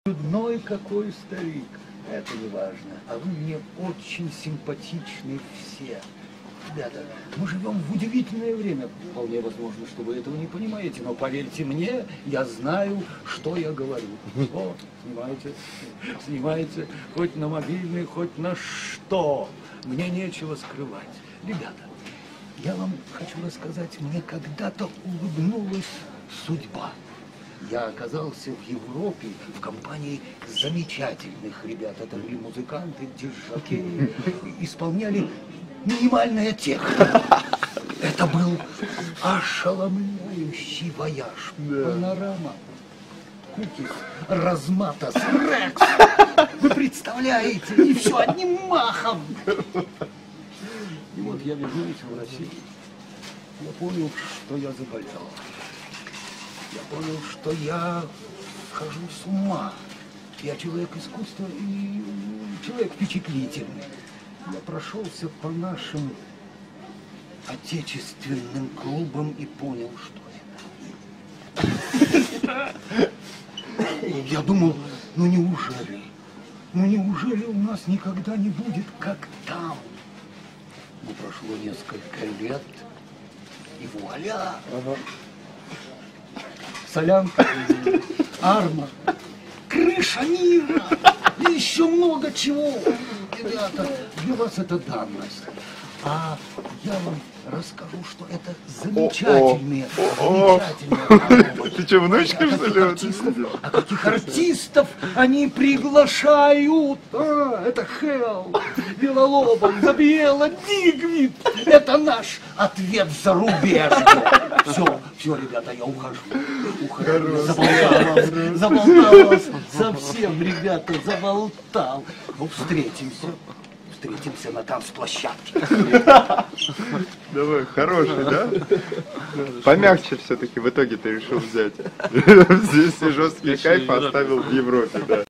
Чудной какой старик, это не важно, а вы мне очень симпатичны все. Ребята, мы живем в удивительное время. Вполне возможно, что вы этого не понимаете, но поверьте мне, я знаю, что я говорю. О, снимайте, хоть на мобильный, хоть на что. Мне нечего скрывать. Ребята, я вам хочу рассказать, мне когда-то улыбнулась судьба. Я оказался в Европе в компании замечательных ребят. Это были музыканты, диджокеи, исполняли минимальная техника. Это был ошеломляющий вояж. Панорама, Кукис, Разматос, Рекс. Вы представляете? И все одним махом. И вот я вернулся в Россию. Я понял, что я заболел. Я понял, что я схожу с ума. Я человек искусства и человек впечатлительный. Я прошелся по нашим отечественным клубам и понял, что это. Я думал, ну неужели у нас никогда не будет как там? Но прошло несколько лет, и вуаля! Солянка, Арма, крыша мира и еще много чего. Ребята, для вас это данность. А я вам расскажу, что это замечательные. Ты что, внучка, что ли? А каких артистов они приглашают? Это Хелл, Белолобов, Забиела, Дигвид. Это наш ответ за рубежку. Все, ребята, я ухожу. Заболтал вас совсем, ребята, заболтал. Ну, встретимся на танцплощадке. Давай, хороший, да? Помягче все-таки в итоге ты решил взять. Здесь жесткий кайф оставил в Европе, да.